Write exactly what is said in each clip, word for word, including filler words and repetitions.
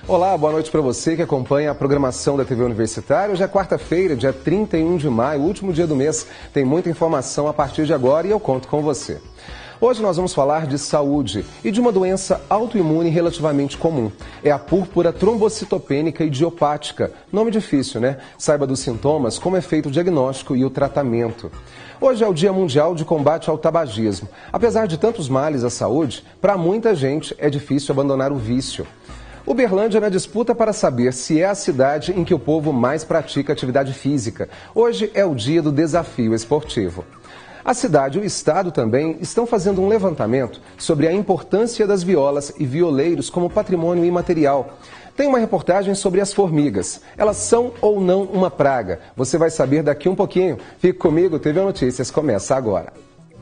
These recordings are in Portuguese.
Olá, boa noite para você que acompanha a programação da T V Universitária. Hoje é quarta-feira, dia trinta e um de maio, último dia do mês. Tem muita informação a partir de agora e eu conto com você. Hoje nós vamos falar de saúde e de uma doença autoimune relativamente comum. É a púrpura trombocitopênica idiopática. Nome difícil, né? Saiba dos sintomas, como é feito o diagnóstico e o tratamento. Hoje é o Dia Mundial de Combate ao Tabagismo. Apesar de tantos males à saúde, para muita gente é difícil abandonar o vício. Uberlândia na disputa para saber se é a cidade em que o povo mais pratica atividade física. Hoje é o dia do desafio esportivo. A cidade e o estado também estão fazendo um levantamento sobre a importância das violas e violeiros como patrimônio imaterial. Tem uma reportagem sobre as formigas. Elas são ou não uma praga? Você vai saber daqui um pouquinho. Fique comigo, T V Notícias começa agora.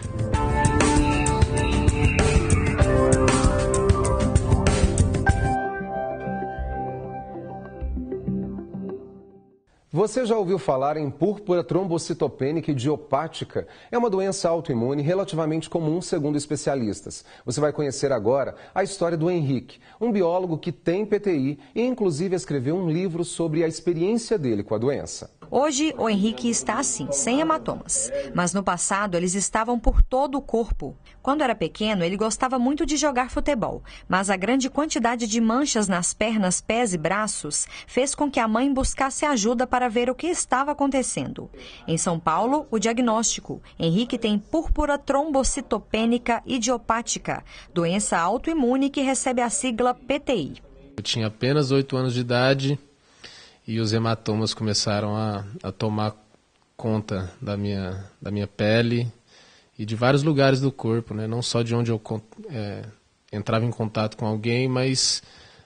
Você já ouviu falar em púrpura trombocitopênica idiopática? É uma doença autoimune relativamente comum, segundo especialistas. Você vai conhecer agora a história do Henrique, um biólogo que tem P T I e inclusive escreveu um livro sobre a experiência dele com a doença. Hoje, o Henrique está assim, sem hematomas. Mas no passado, eles estavam por todo o corpo. Quando era pequeno, ele gostava muito de jogar futebol. Mas a grande quantidade de manchas nas pernas, pés e braços fez com que a mãe buscasse ajuda para ver o que estava acontecendo. Em São Paulo, o diagnóstico. Henrique tem púrpura trombocitopênica idiopática, doença autoimune que recebe a sigla P T I. Eu tinha apenas oito anos de idade e os hematomas começaram a, a tomar conta da minha, da minha pele e de vários lugares do corpo, né? Não só de onde eu é, entrava em contato com alguém, mas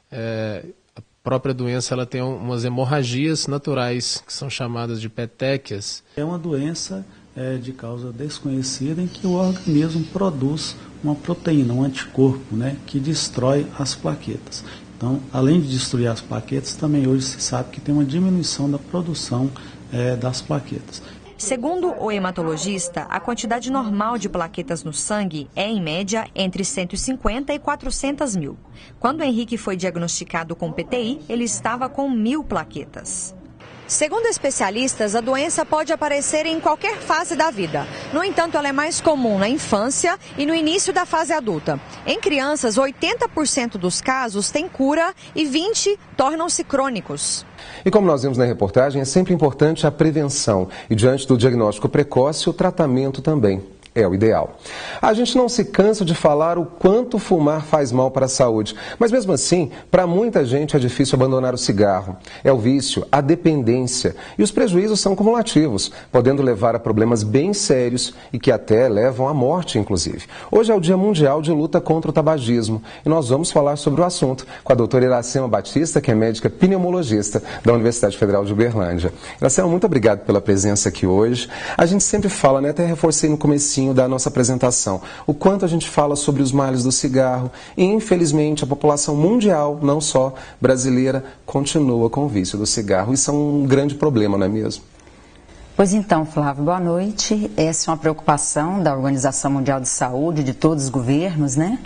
é, a própria doença ela tem umas hemorragias naturais, que são chamadas de petequias. É uma doença é, de causa desconhecida em que o organismo produz uma proteína, um anticorpo, né, que destrói as plaquetas. Então, além de destruir as plaquetas, também hoje se sabe que tem uma diminuição da produção é, das plaquetas. Segundo o hematologista, a quantidade normal de plaquetas no sangue é, em média, entre cento e cinquenta e quatrocentas mil. Quando o Henrique foi diagnosticado com P T I, ele estava com mil plaquetas. Segundo especialistas, a doença pode aparecer em qualquer fase da vida. No entanto, ela é mais comum na infância e no início da fase adulta. Em crianças, oitenta por cento dos casos têm cura e vinte por cento tornam-se crônicos. E como nós vimos na reportagem, é sempre importante a prevenção e, diante do diagnóstico precoce, o tratamento também é o ideal. A gente não se cansa de falar o quanto fumar faz mal para a saúde, mas mesmo assim, para muita gente é difícil abandonar o cigarro. É o vício, a dependência, e os prejuízos são cumulativos, podendo levar a problemas bem sérios e que até levam à morte, inclusive. Hoje é o Dia Mundial de Luta contra o Tabagismo e nós vamos falar sobre o assunto com a doutora Iracema Batista, que é médica pneumologista da Universidade Federal de Uberlândia. Iracema, muito obrigado pela presença aqui hoje. A gente sempre fala, né, até reforcei no comecinho da nossa apresentação, o quanto a gente fala sobre os males do cigarro e, infelizmente, a população mundial, não só brasileira, continua com o vício do cigarro. Isso é um grande problema, não é mesmo? Pois então, Flávio, boa noite. Essa é uma preocupação da Organização Mundial de Saúde, de todos os governos, né?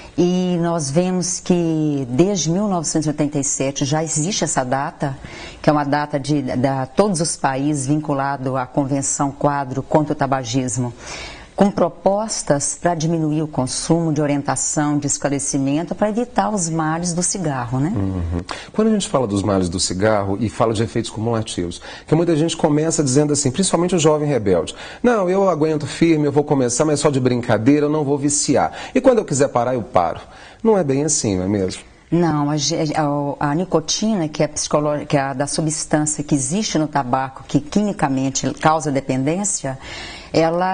E nós vemos que desde mil novecentos e oitenta e sete já existe essa data, que é uma data de, de, de todos os países vinculado à Convenção Quadro contra o Tabagismo, com propostas para diminuir o consumo, de orientação, de esclarecimento, para evitar os males do cigarro, né? Uhum. Quando a gente fala dos males do cigarro e fala de efeitos cumulativos, que muita gente começa dizendo assim, principalmente o jovem rebelde, não, eu aguento firme, eu vou começar, mas só de brincadeira, eu não vou viciar. E quando eu quiser parar, eu paro. Não é bem assim, não é mesmo? Não, a, a, a nicotina, que é, que é a da substância que existe no tabaco, que quimicamente causa dependência, ela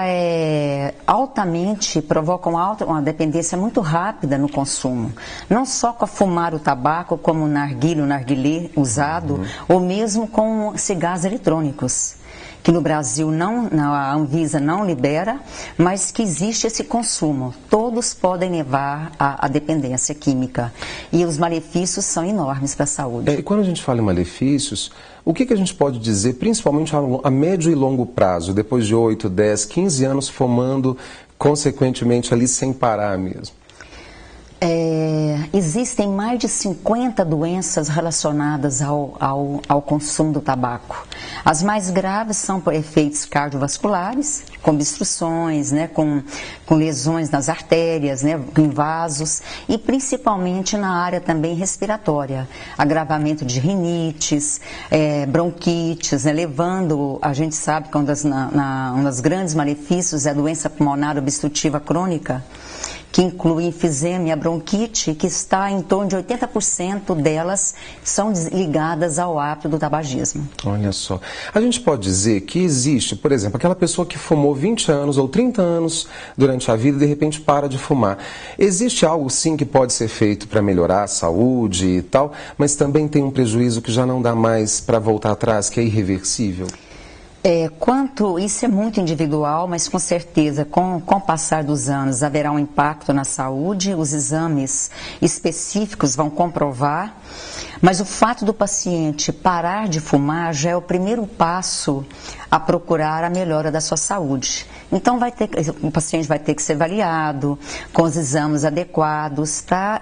é altamente, provoca uma, alta, uma dependência muito rápida no consumo. Não só com a fumar o tabaco, como o narguilé, o narguilé usado, uhum. ou mesmo com cigarros eletrônicos, que no Brasil não, a Anvisa não libera, mas que existe esse consumo. Todos podem levar à, à dependência química. E os malefícios são enormes para a saúde. É, e quando a gente fala em malefícios, o que, que a gente pode dizer, principalmente a, a médio e longo prazo, depois de oito, dez, quinze anos fumando, consequentemente ali sem parar mesmo? É, existem mais de cinquenta doenças relacionadas ao, ao, ao consumo do tabaco. As mais graves são por efeitos cardiovasculares, com obstruções, né, com, com lesões nas artérias, né, em vasos, e principalmente na área também respiratória, agravamento de rinites, é, bronquites, né, levando, a gente sabe que um, das, na, na, um dos grandes malefícios é a doença pulmonar obstrutiva crônica, que inclui enfisema e a bronquite, que está em torno de oitenta por cento delas são ligadas ao hábito do tabagismo. Olha só, a gente pode dizer que existe, por exemplo, aquela pessoa que fumou vinte anos ou trinta anos durante a vida e de repente para de fumar. Existe algo sim que pode ser feito para melhorar a saúde e tal, mas também tem um prejuízo que já não dá mais para voltar atrás, que é irreversível? É, quanto, isso é muito individual, mas com certeza, com, com o passar dos anos, haverá um impacto na saúde, os exames específicos vão comprovar, mas o fato do paciente parar de fumar já é o primeiro passo a procurar a melhora da sua saúde. Então, vai ter, o paciente vai ter que ser avaliado com os exames adequados para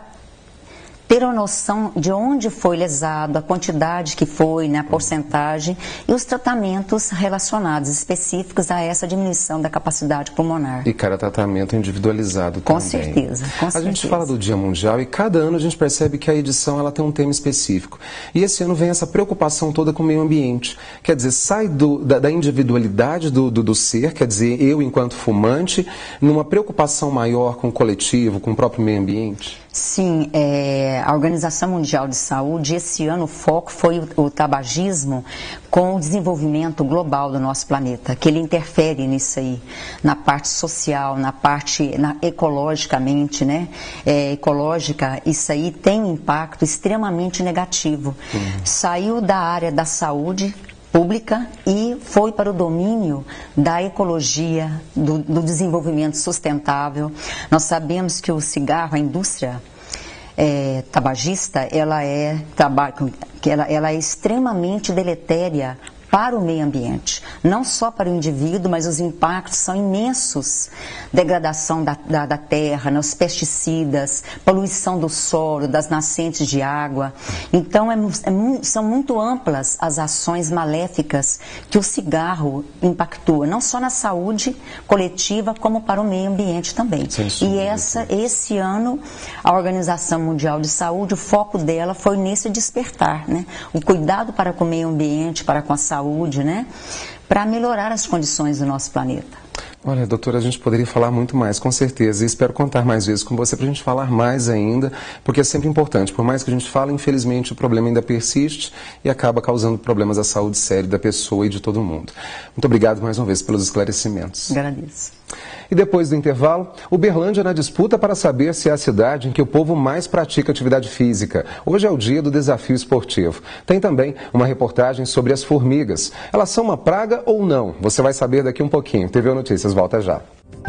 ter uma noção de onde foi lesado, a quantidade que foi, né, a porcentagem e os tratamentos relacionados, específicos a essa diminuição da capacidade pulmonar. E cada tratamento individualizado com também. Certeza, com a certeza. gente fala do Dia Mundial e cada ano a gente percebe que a edição ela tem um tema específico. E esse ano vem essa preocupação toda com o meio ambiente. Quer dizer, sai do, da, da individualidade do, do, do ser, quer dizer, eu enquanto fumante, numa preocupação maior com o coletivo, com o próprio meio ambiente. Sim, é, a Organização Mundial de Saúde, esse ano o foco foi o, o tabagismo com o desenvolvimento global do nosso planeta, que ele interfere nisso aí, na parte social, na parte na, ecologicamente, né? É, ecológica, isso aí tem um impacto extremamente negativo. Uhum. Saiu da área da saúde pública e foi para o domínio da ecologia, do, do desenvolvimento sustentável. Nós sabemos que o cigarro, a indústria é, tabagista, ela é, tabaco, ela, ela é extremamente deletéria para o meio ambiente, não só para o indivíduo, mas os impactos são imensos. Degradação da, da, da terra, né, os pesticidas, poluição do solo, das nascentes de água. Então, é, é, são muito amplas as ações maléficas que o cigarro impactua, não só na saúde coletiva, como para o meio ambiente também. E essa, esse ano, a Organização Mundial de Saúde, o foco dela foi nesse despertar, né? O cuidado para com o meio ambiente, para com a saúde, saúde, né, para melhorar as condições do nosso planeta. Olha, doutora, a gente poderia falar muito mais, com certeza, e espero contar mais vezes com você para a gente falar mais ainda, porque é sempre importante. Por mais que a gente fale, infelizmente, o problema ainda persiste e acaba causando problemas à saúde séria da pessoa e de todo mundo. Muito obrigado mais uma vez pelos esclarecimentos. Agradeço. E depois do intervalo, Uberlândia na disputa para saber se é a cidade em que o povo mais pratica atividade física. Hoje é o dia do desafio esportivo. Tem também uma reportagem sobre as formigas. Elas são uma praga ou não? Você vai saber daqui um pouquinho. T V Notícias volta já.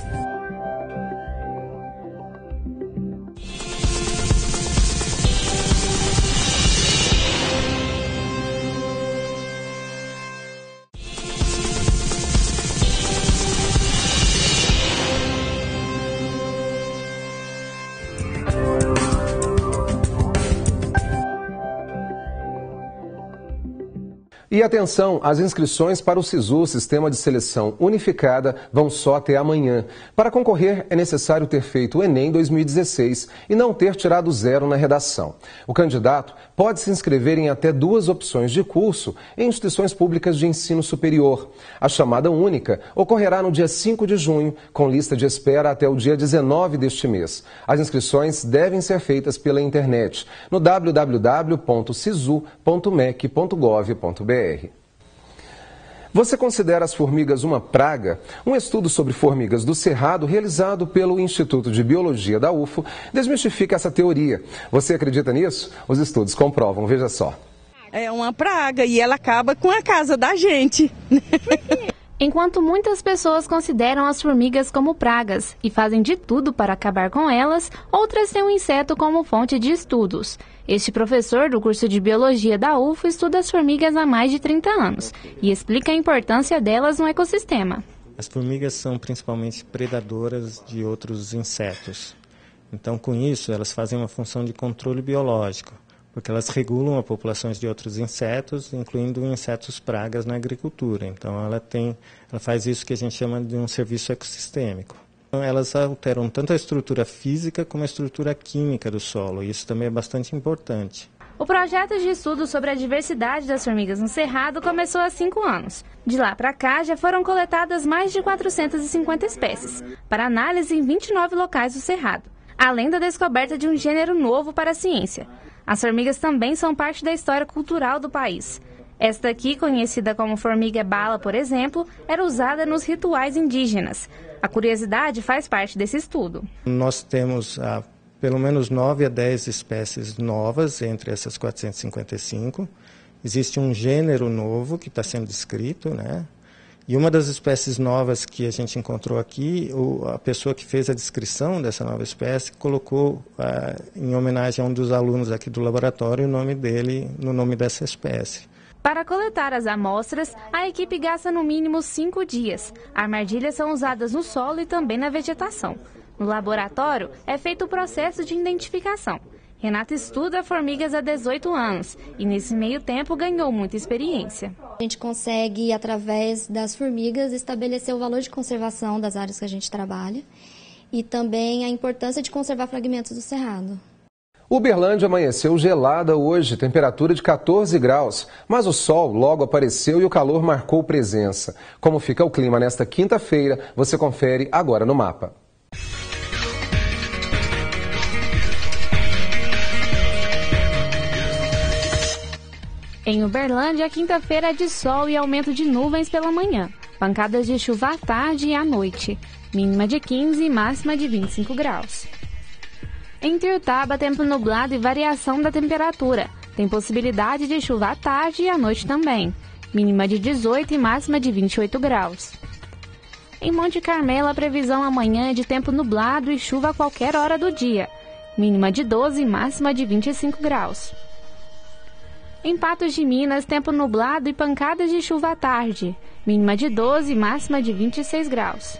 E atenção, as inscrições para o SISU, Sistema de Seleção Unificada, vão só até amanhã. Para concorrer, é necessário ter feito o Enem dois mil e dezesseis e não ter tirado zero na redação. O candidato pode se inscrever em até duas opções de curso em instituições públicas de ensino superior. A chamada única ocorrerá no dia cinco de junho, com lista de espera até o dia dezenove deste mês. As inscrições devem ser feitas pela internet, no w w w ponto sisu ponto mec ponto gov ponto br. Você considera as formigas uma praga? Um estudo sobre formigas do Cerrado, realizado pelo Instituto de Biologia da U F O, desmistifica essa teoria. Você acredita nisso? Os estudos comprovam, veja só. É uma praga e ela acaba com a casa da gente. Enquanto muitas pessoas consideram as formigas como pragas e fazem de tudo para acabar com elas, outras têm o inseto como fonte de estudos. Este professor do curso de Biologia da U F O estuda as formigas há mais de trinta anos e explica a importância delas no ecossistema. As formigas são principalmente predadoras de outros insetos. Então, com isso, elas fazem uma função de controle biológico, porque elas regulam as populações de outros insetos, incluindo insetos pragas na agricultura. Então, ela, tem, ela faz isso que a gente chama de um serviço ecossistêmico. Então, elas alteram tanto a estrutura física como a estrutura química do solo, e isso também é bastante importante. O projeto de estudo sobre a diversidade das formigas no Cerrado começou há cinco anos. De lá para cá, já foram coletadas mais de quatrocentas e cinquenta espécies, para análise em vinte e nove locais do Cerrado, além da descoberta de um gênero novo para a ciência. As formigas também são parte da história cultural do país. Esta aqui, conhecida como formiga-bala, por exemplo, era usada nos rituais indígenas. A curiosidade faz parte desse estudo. Nós temos a pelo menos nove a dez espécies novas entre essas quatrocentas e cinquenta e cinco. Existe um gênero novo que está sendo descrito, né? E uma das espécies novas que a gente encontrou aqui, o, a pessoa que fez a descrição dessa nova espécie colocou, ah, em homenagem a um dos alunos aqui do laboratório, o nome dele no nome dessa espécie. Para coletar as amostras, a equipe gasta no mínimo cinco dias. Armadilhas são usadas no solo e também na vegetação. No laboratório, é feito o processo de identificação. Renata estuda formigas há dezoito anos e, nesse meio tempo, ganhou muita experiência. A gente consegue, através das formigas, estabelecer o valor de conservação das áreas que a gente trabalha e também a importância de conservar fragmentos do cerrado. Uberlândia amanheceu gelada hoje, temperatura de quatorze graus, mas o sol logo apareceu e o calor marcou presença. Como fica o clima nesta quinta-feira, você confere agora no mapa. Em Uberlândia, quinta-feira é de sol e aumento de nuvens pela manhã. Pancadas de chuva à tarde e à noite. Mínima de quinze e máxima de vinte e cinco graus. Em Ituiutaba, tempo nublado e variação da temperatura. Tem possibilidade de chuva à tarde e à noite também. Mínima de dezoito e máxima de vinte e oito graus. Em Monte Carmelo, a previsão amanhã é de tempo nublado e chuva a qualquer hora do dia. Mínima de doze e máxima de vinte e cinco graus. Em Patos de Minas, tempo nublado e pancadas de chuva à tarde. Mínima de doze e máxima de vinte e seis graus.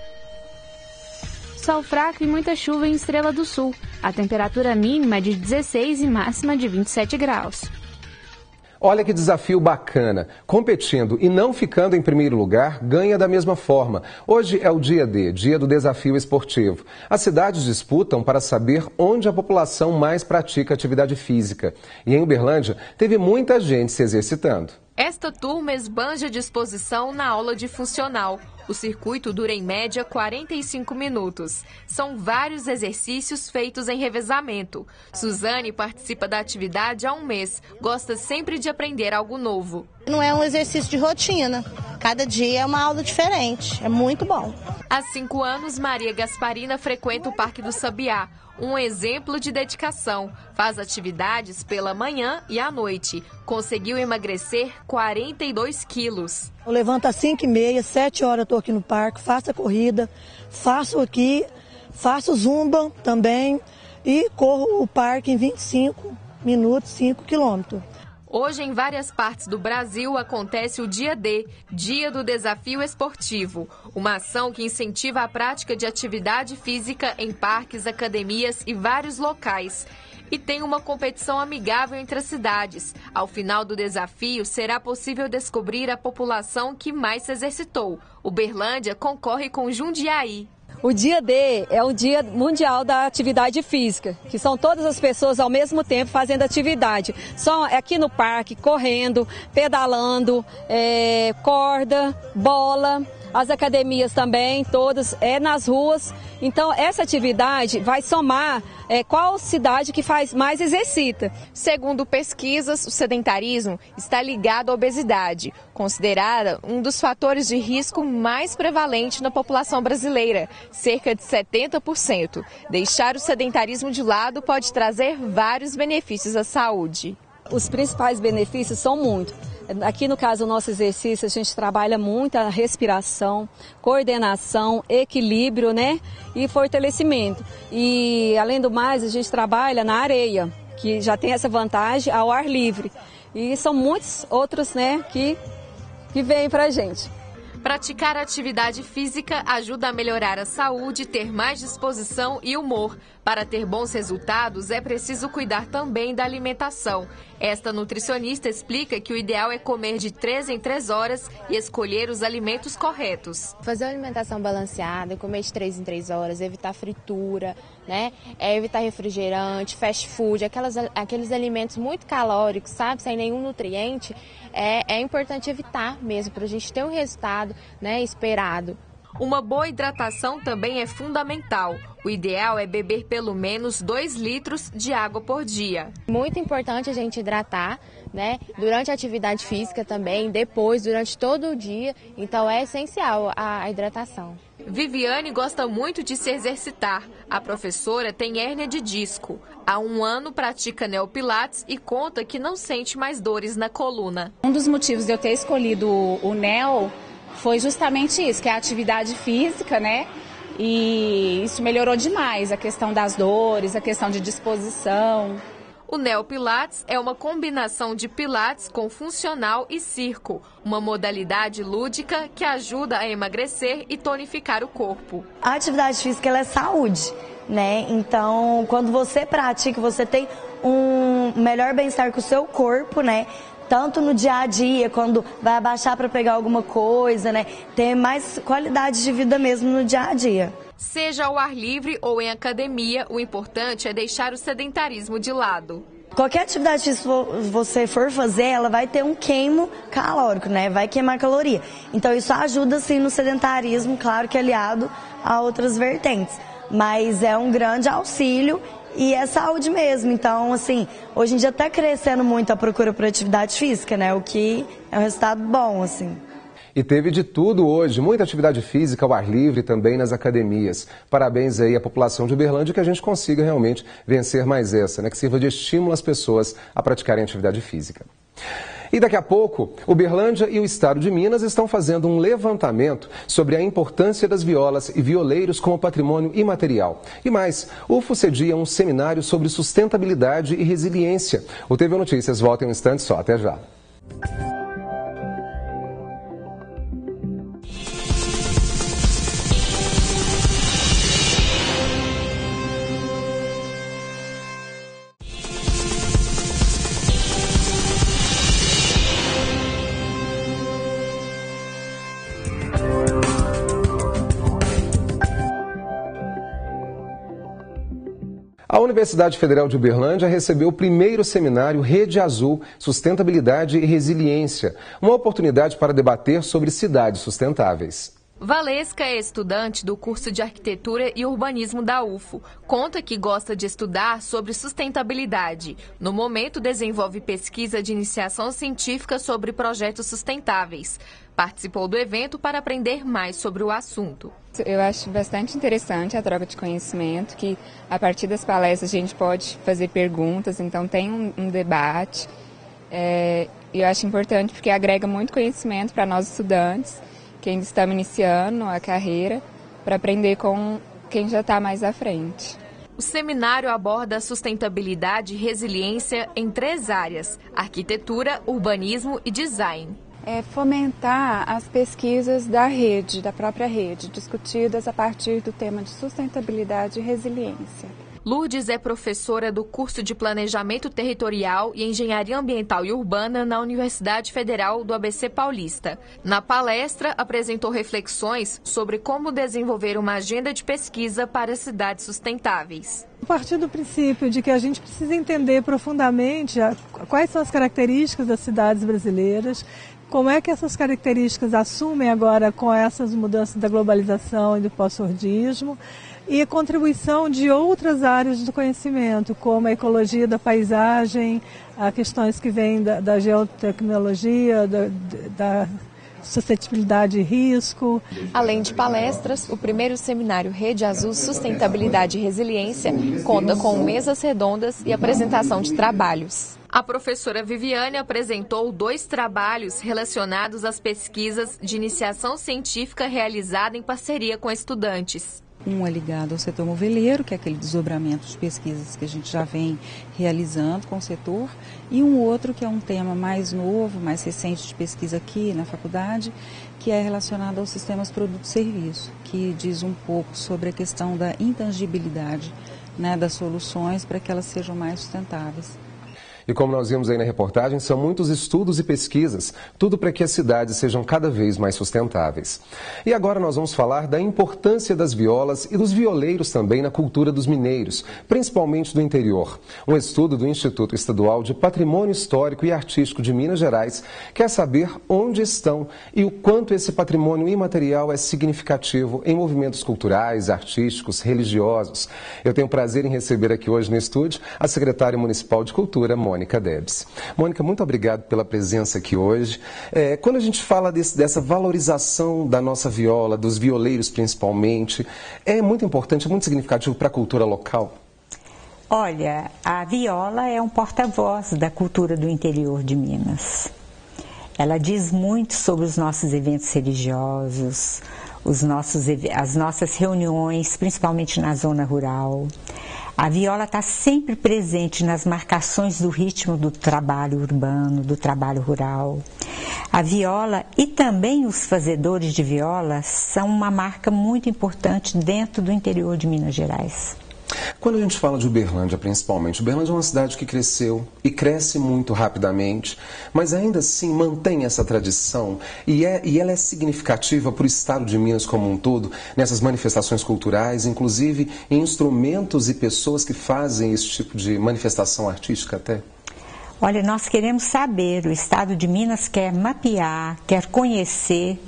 Sol fraco e muita chuva em Estrela do Sul. A temperatura mínima é de dezesseis e máxima de vinte e sete graus. Olha que desafio bacana. Competindo e não ficando em primeiro lugar, ganha da mesma forma. Hoje é o dia D, dia do desafio esportivo. As cidades disputam para saber onde a população mais pratica atividade física. E em Uberlândia, teve muita gente se exercitando. Esta turma esbanja disposição na aula de funcional. O circuito dura em média quarenta e cinco minutos. São vários exercícios feitos em revezamento. Suzane participa da atividade há um mês. Gosta sempre de aprender algo novo. Não é um exercício de rotina. Cada dia é uma aula diferente. É muito bom. Há cinco anos, Maria Gasparina frequenta o Parque do Sabiá. Um exemplo de dedicação. Faz atividades pela manhã e à noite. Conseguiu emagrecer quarenta e dois quilos. Eu levanto às cinco e meia, sete horas eu estou aqui no parque, faço a corrida, faço aqui, faço zumba também e corro o parque em vinte e cinco minutos, cinco quilômetros. Hoje, em várias partes do Brasil, acontece o Dia D, Dia do Desafio Esportivo, uma ação que incentiva a prática de atividade física em parques, academias e vários locais. E tem uma competição amigável entre as cidades. Ao final do desafio, será possível descobrir a população que mais se exercitou. Uberlândia concorre com Jundiaí. O dia D é o Dia Mundial da Atividade Física, que são todas as pessoas ao mesmo tempo fazendo atividade. Só aqui no parque, correndo, pedalando, é, corda, bola, as academias também, todas, é nas ruas. Então, essa atividade vai somar é, qual cidade que faz mais exercita. Segundo pesquisas, o sedentarismo está ligado à obesidade, considerada um dos fatores de risco mais prevalente na população brasileira, cerca de setenta por cento. Deixar o sedentarismo de lado pode trazer vários benefícios à saúde. Os principais benefícios são muitos. Aqui no caso do nosso exercício, a gente trabalha muito a respiração, coordenação, equilíbrio, né? E fortalecimento. E além do mais, a gente trabalha na areia, que já tem essa vantagem ao ar livre. E são muitos outros, né, que, que vêm pra gente. Praticar atividade física ajuda a melhorar a saúde, ter mais disposição e humor. Para ter bons resultados, é preciso cuidar também da alimentação. Esta nutricionista explica que o ideal é comer de três em três horas e escolher os alimentos corretos. Fazer uma alimentação balanceada, comer de três em três horas, evitar fritura, né? É evitar refrigerante, fast food, aquelas, aqueles alimentos muito calóricos, sabe? Sem nenhum nutriente, é, é importante evitar mesmo para a gente ter um resultado, né, esperado. Uma boa hidratação também é fundamental. O ideal é beber pelo menos dois litros de água por dia. Muito importante a gente hidratar, né? Durante a atividade física também, depois, durante todo o dia. Então é essencial a, a hidratação. Viviane gosta muito de se exercitar. A professora tem hérnia de disco. Há um ano pratica neopilates e conta que não sente mais dores na coluna. Um dos motivos de eu ter escolhido o neo foi justamente isso, que é a atividade física, né? E isso melhorou demais, a questão das dores, a questão de disposição. O neopilates é uma combinação de pilates com funcional e circo, uma modalidade lúdica que ajuda a emagrecer e tonificar o corpo. A atividade física ela é saúde, né? Então, quando você pratica, você tem um melhor bem-estar com o seu corpo, né? Tanto no dia a dia, quando vai abaixar para pegar alguma coisa, né? Ter mais qualidade de vida mesmo no dia a dia. Seja ao ar livre ou em academia, o importante é deixar o sedentarismo de lado. Qualquer atividade que você for fazer, ela vai ter um queimo calórico, né? Vai queimar caloria. Então isso ajuda sim no sedentarismo, claro que aliado a outras vertentes. Mas é um grande auxílio. E é saúde mesmo, então assim, hoje em dia está crescendo muito a procura por atividade física, né? O que é um resultado bom, assim. E teve de tudo hoje, muita atividade física ao ar livre também nas academias. Parabéns aí à população de Uberlândia, que a gente consiga realmente vencer mais essa, né? Que sirva de estímulo às pessoas a praticarem atividade física. E daqui a pouco, Uberlândia e o estado de Minas estão fazendo um levantamento sobre a importância das violas e violeiros como patrimônio imaterial. E mais, o UFO cedia um seminário sobre sustentabilidade e resiliência. O T V Notícias volta em um instante só. Até já. A Universidade Federal de Uberlândia recebeu o primeiro seminário Rede Azul, Sustentabilidade e Resiliência, uma oportunidade para debater sobre cidades sustentáveis. Valesca é estudante do curso de Arquitetura e Urbanismo da U F O. Conta que gosta de estudar sobre sustentabilidade. No momento, desenvolve pesquisa de iniciação científica sobre projetos sustentáveis. Participou do evento para aprender mais sobre o assunto. Eu acho bastante interessante a troca de conhecimento, que a partir das palestras a gente pode fazer perguntas, então tem um, um debate. É, eu acho importante porque agrega muito conhecimento para nós estudantes, que ainda estamos iniciando a carreira, para aprender com quem já está mais à frente. O seminário aborda a sustentabilidade e resiliência em três áreas: arquitetura, urbanismo e design. É fomentar as pesquisas da rede, da própria rede, discutidas a partir do tema de sustentabilidade e resiliência. Lourdes é professora do curso de Planejamento Territorial e Engenharia Ambiental e Urbana na Universidade Federal do A B C Paulista. Na palestra, apresentou reflexões sobre como desenvolver uma agenda de pesquisa para cidades sustentáveis. A partir do princípio de que a gente precisa entender profundamente quais são as características das cidades brasileiras, como é que essas características assumem agora com essas mudanças da globalização e do pós-sordismo, e a contribuição de outras áreas do conhecimento, como a ecologia da paisagem, a questões que vêm da, da geotecnologia, da, da suscetibilidade e risco. Além de palestras, o primeiro seminário Rede Azul Sustentabilidade e Resiliência conta com mesas redondas e apresentação de trabalhos. A professora Viviane apresentou dois trabalhos relacionados às pesquisas de iniciação científica realizada em parceria com estudantes. Um é ligado ao setor moveleiro, que é aquele desdobramento de pesquisas que a gente já vem realizando com o setor, e um outro que é um tema mais novo, mais recente de pesquisa aqui na faculdade, que é relacionado aos sistemas produto e serviço, que diz um pouco sobre a questão da intangibilidade, né, das soluções para que elas sejam mais sustentáveis. E como nós vimos aí na reportagem, são muitos estudos e pesquisas, tudo para que as cidades sejam cada vez mais sustentáveis. E agora nós vamos falar da importância das violas e dos violeiros também na cultura dos mineiros, principalmente do interior. Um estudo do Instituto Estadual de Patrimônio Histórico e Artístico de Minas Gerais quer saber onde estão e o quanto esse patrimônio imaterial é significativo em movimentos culturais, artísticos, religiosos. Eu tenho o prazer em receber aqui hoje no estúdio a secretária municipal de Cultura, Mônica. Mônica Debs. Mônica, muito obrigado pela presença aqui hoje. É, quando a gente fala desse, dessa valorização da nossa viola, dos violeiros principalmente, é muito importante, é muito significativo para a cultura local? Olha, a viola é um porta-voz da cultura do interior de Minas. Ela diz muito sobre os nossos eventos religiosos, os nossos, as nossas reuniões, principalmente na zona rural. A viola está sempre presente nas marcações do ritmo do trabalho urbano, do trabalho rural. A viola e também os fazedores de viola são uma marca muito importante dentro do interior de Minas Gerais. Quando a gente fala de Uberlândia, principalmente, Uberlândia é uma cidade que cresceu e cresce muito rapidamente, mas ainda assim mantém essa tradição e, é, e ela é significativa para o estado de Minas como um todo, nessas manifestações culturais, inclusive em instrumentos e pessoas que fazem esse tipo de manifestação artística até? Olha, nós queremos saber, o estado de Minas quer mapear, quer conhecer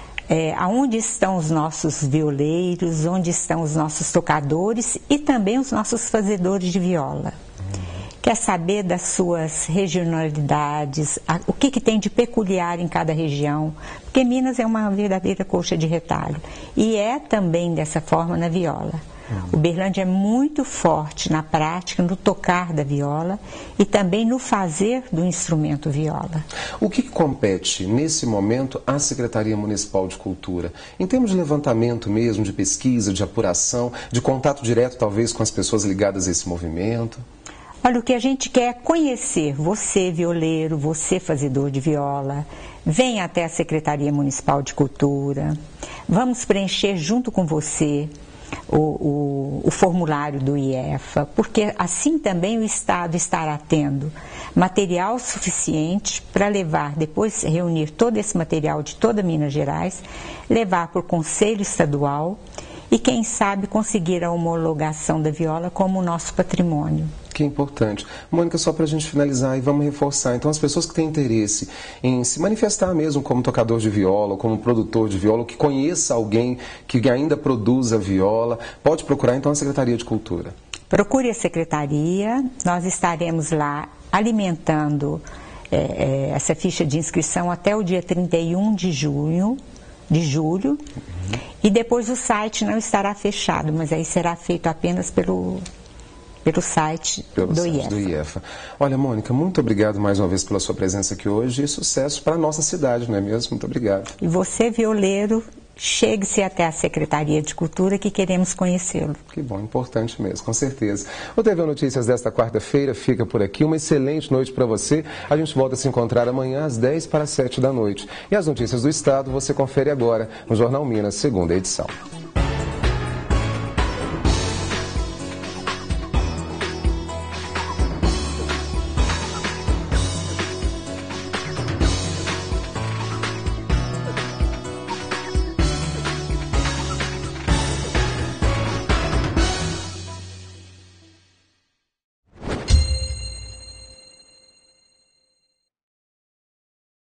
É, aonde estão os nossos violeiros, onde estão os nossos tocadores e também os nossos fazedores de viola. Quer saber das suas regionalidades, a, o que, que tem de peculiar em cada região, porque Minas é uma verdadeira coxa de retalho. E é também dessa forma na viola. Uberlândia é muito forte na prática, no tocar da viola e também no fazer do instrumento viola. O que compete, nesse momento, à Secretaria Municipal de Cultura? Em termos de levantamento mesmo, de pesquisa, de apuração, de contato direto, talvez, com as pessoas ligadas a esse movimento? Olha, o que a gente quer é conhecer você, violeiro, você, fazedor de viola. Venha até a Secretaria Municipal de Cultura. Vamos preencher junto com você O, o, o formulário do I E F A, porque assim também o Estado estará tendo material suficiente para levar, depois reunir todo esse material de toda Minas Gerais, levar para o Conselho Estadual e, quem sabe, conseguir a homologação da viola como nosso patrimônio. Que importante. Mônica, só para a gente finalizar e vamos reforçar, então as pessoas que têm interesse em se manifestar mesmo como tocador de viola, ou como produtor de viola, ou que conheça alguém que ainda produza viola, pode procurar então a Secretaria de Cultura. Procure a Secretaria, nós estaremos lá alimentando é, é, essa ficha de inscrição até o dia trinta e um de junho, de julho, uhum. E depois o site não estará fechado, mas aí será feito apenas pelo... pelo site, pelo do, site I E F A. do I E F A. Olha, Mônica, muito obrigado mais uma vez pela sua presença aqui hoje e sucesso para a nossa cidade, não é mesmo? Muito obrigado. E você, violeiro, chegue-se até a Secretaria de Cultura que queremos conhecê-lo. Que bom, importante mesmo, com certeza. O T V Notícias desta quarta-feira fica por aqui. Uma excelente noite para você. A gente volta a se encontrar amanhã às dez para as sete da noite. E as notícias do Estado você confere agora no Jornal Minas, segunda edição.